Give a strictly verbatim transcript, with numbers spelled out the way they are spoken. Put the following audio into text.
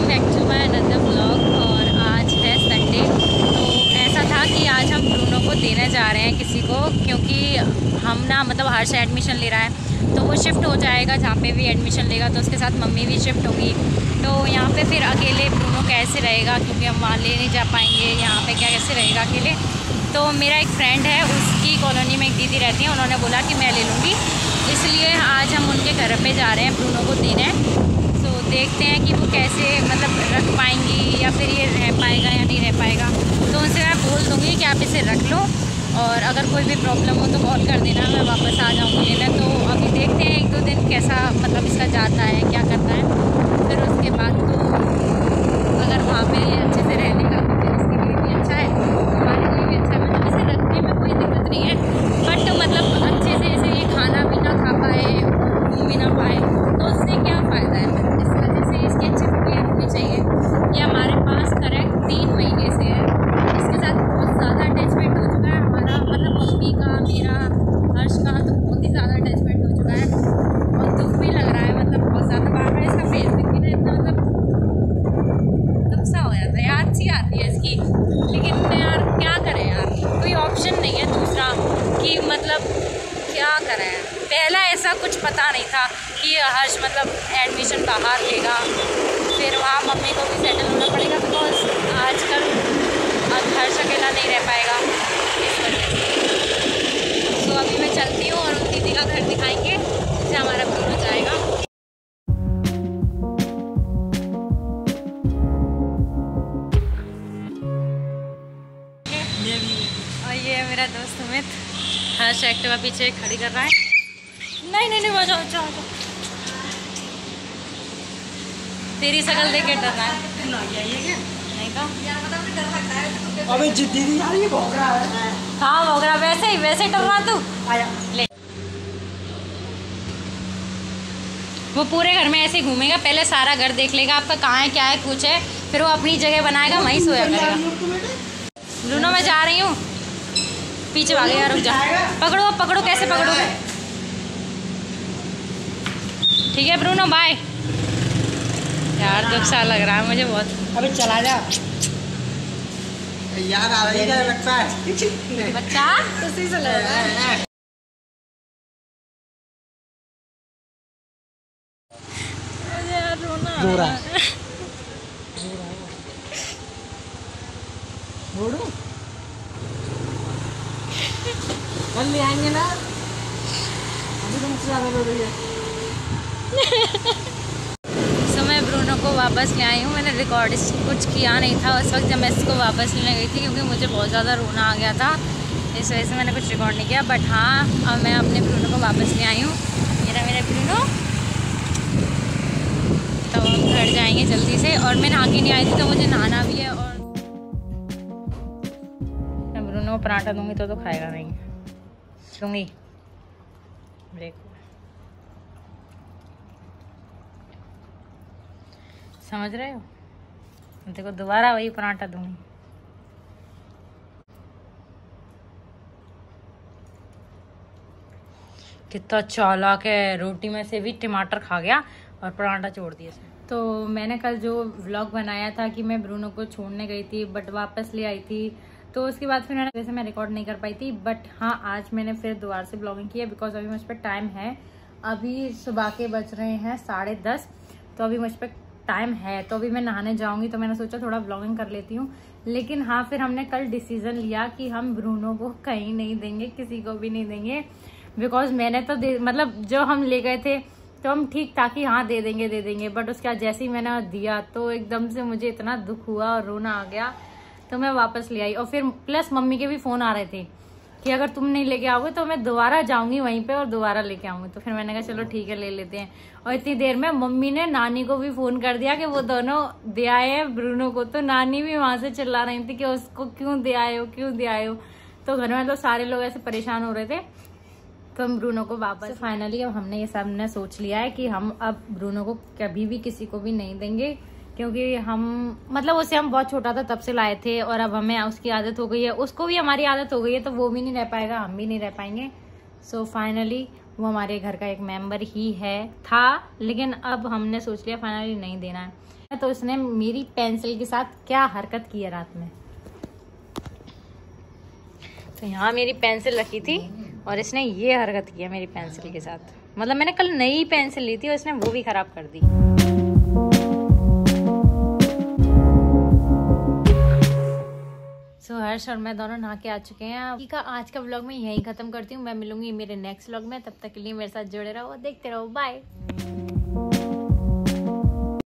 Back to my another vlog. और आज है संडे, तो ऐसा था कि आज हम ब्रूनो को देने जा रहे हैं किसी को, क्योंकि हम ना मतलब हर्ष एडमिशन ले रहा है तो वो शिफ्ट हो जाएगा जहाँ पे भी एडमिशन लेगा, तो उसके साथ मम्मी भी शिफ्ट होगी। तो यहाँ पे फिर अकेले ब्रूनो कैसे रहेगा, क्योंकि हम वहाँ ले नहीं जा पाएंगे, यहाँ पे क्या कैसे रहेगा अकेले। तो मेरा एक फ्रेंड है, उसकी कॉलोनी में एक दीदी रहती है, उन्होंने बोला कि मैं ले लूँगी, इसलिए आज हम उनके घर पे जा रहे हैं ब्रूनो को देने। तो देखते हैं कि वो कैसे मतलब रख पाएंगी या फिर ये रह पाएगा या नहीं रह पाएगा। तो उनसे मैं बोल दूँगी कि आप इसे रख लो, और अगर कोई भी प्रॉब्लम हो तो कॉल कर देना, मैं वापस आ जाऊँगी लेने। तो अभी देखते हैं एक दो दिन कैसा मतलब इसका जाता है, क्या करता है, फिर उसके बाद तो अगर वहाँ पे अच्छे से रहने का तो फिर इसके लिए भी अच्छा है, हमारे लिए भी अच्छा है। मतलब इसे रखने में कोई दिक्कत नहीं है, बट मतलब अच्छे से इसे ये खाना पीना खा पाए, घूम भी ना पाए, तो उससे क्या फ़ायदा है। फिर इस वजह से इसकी अच्छी केयर होनी चाहिए। ये हमारे पास करेक्ट तीन महीने से है, इसके साथ बहुत ज़्यादा अटैचमेंट हो चुका है हमारा, मतलब मम्मी का, मेरा, हर्ष का, तो बहुत ही ज़्यादा अटैचमेंट हो चुका है और दुख भी लग रहा है। मतलब बहुत ज़्यादा बार बार इसका फेस देख के ना इतना मतलब गुस्सा हो जाता है यार, अच्छी आती है इसकी, लेकिन यार क्या करें यार, कोई ऑप्शन नहीं है दूसरा कि मतलब क्या करें। पहला ऐसा कुछ पता नहीं था कि हर्ष मतलब एडमिशन बाहर लेगा, फिर वहाँ मम्मी को भी सेटल होना पड़ेगा, बिकॉज आजकल अब हर्ष अकेला नहीं रह पाएगा इस वजह से। तो अभी मैं चलती हूँ और उन दीदी का घर दिखाएंगे जिससे हमारा ब्रूनो जाएगा। और ये है मेरा दोस्त अमित, हर्ष एक्टिवा पीछे खड़ी कर रहा है। नहीं नहीं नहीं बजाओ, जाओ जाओ, तेरी शक्ल देख के डर रहा है। नहीं तो अबे दीदी यार ये भौंक रहा है। कहाँ भौंक रहा, वैसे ही वैसे डर रहा तू। आया ले, वो पूरे घर में ऐसे ही घूमेगा, पहले सारा घर देख लेगा आपका कहाँ है क्या है कुछ है, फिर वो अपनी जगह बनाएगा, वहीं सोया करेगा। ब्रूनो मैं जा रही हूँ, पीछे भागे यार, रुक जा, पकड़ो पकड़ो, कैसे पकड़ोगे। ठीक है ब्रूनो, बाय। यार दुख सा लग रहा है मुझे बहुत। अबे चला जा यार, आ रही है लगता है बच्चा, उसी से लग रहा है। मुझे यार रोना आ रहा है। रोडू कल ले आएंगे ना, अभी तुम ज़्यादा रो रही है। सो मैं ब्रूनो को वापस ले आई हूँ। मैंने रिकॉर्ड कुछ किया नहीं था उस वक्त जब मैं इसको वापस लेने गई थी, क्योंकि मुझे बहुत ज़्यादा रोना आ गया था, इस वजह से मैंने कुछ रिकॉर्ड नहीं किया। बट हाँ, अब मैं अपने ब्रूनो को वापस ले आई हूँ। मेरा मेरा ब्रूनो, तो हम घर जाएंगे जल्दी से। और मैं नहा के नहीं आई थी तो मुझे नहाना भी है। और मैं ब्रूनो को पराठा दूँगी तो तो खाएगा नहीं, दूँगी ब्रेक। समझ रहे हो, देखो दोबारा वही पराठा दूंगी। कितना चालाक है, रोटी में से भी टमाटर खा गया और पराठा छोड़ दिया। तो मैंने कल जो व्लॉग बनाया था कि मैं ब्रूनो को छोड़ने गई थी बट वापस ले आई थी, तो उसके बाद फिर मैंने वैसे मैं रिकॉर्ड नहीं कर पाई थी। बट हाँ, आज मैंने फिर दोबारा से ब्लॉगिंग की है, बिकॉज अभी मुझ पर टाइम है। अभी सुबह के बज रहे हैं साढ़े दस, तो अभी मुझ पर टाइम है। तो अभी मैं नहाने जाऊंगी, तो मैंने सोचा थोड़ा ब्लॉगिंग कर लेती हूँ। लेकिन हाँ, फिर हमने कल डिसीजन लिया कि हम ब्रूनो को कहीं नहीं देंगे, किसी को भी नहीं देंगे, बिकॉज मैंने तो मतलब जो हम ले गए थे तो हम ठीक था कि हाँ दे देंगे दे देंगे, बट उसके बाद जैसे ही मैंने दिया तो एकदम से मुझे इतना दुख हुआ और रोना आ गया, तो मैं वापस ले आई। और फिर प्लस मम्मी के भी फोन आ रहे थे कि अगर तुम नहीं लेके आओगे तो मैं दोबारा जाऊंगी वहीं पे और दोबारा लेके आऊंगी। तो फिर मैंने कहा चलो ठीक है, ले लेते हैं। और इतनी देर में मम्मी ने नानी को भी फोन कर दिया कि वो दोनों दे आए हैं ब्रूनो को। तो नानी भी वहां से चिल्ला रही थी कि उसको क्यों दे आए हो, क्यों दे आए हो। तो घर में तो सारे लोग ऐसे परेशान हो रहे थे, तो हम ब्रूनो को वापस फाइनली अब हमने ये सब ने सोच लिया है कि हम अब ब्रूनो को कभी भी किसी को भी नहीं देंगे, क्योंकि हम मतलब उसे हम बहुत छोटा था तब से लाए थे, और अब हमें उसकी आदत हो गई है, उसको भी हमारी आदत हो गई है, तो वो भी नहीं रह पाएगा, हम भी नहीं रह पाएंगे। सो फाइनली वो हमारे घर का एक मेंबर ही है था, लेकिन अब हमने सोच लिया फाइनली नहीं देना है। तो उसने मेरी पेंसिल के साथ क्या हरकत की है रात में। तो यहाँ मेरी पेंसिल रखी थी और इसने ये हरकत किया मेरी पेंसिल के साथ। मतलब मैंने कल नई पेंसिल ली थी और इसने वो भी खराब कर दी। सो so, हर्ष और मैं दोनों नहा के आ चुके हैं। ठीक है, आज का व्लॉग मैं यहीं खत्म करती हूँ। मैं मिलूंगी मेरे नेक्स्ट व्लॉग में, तब तक के लिए मेरे साथ जुड़े रहो, देखते रहो, बाय।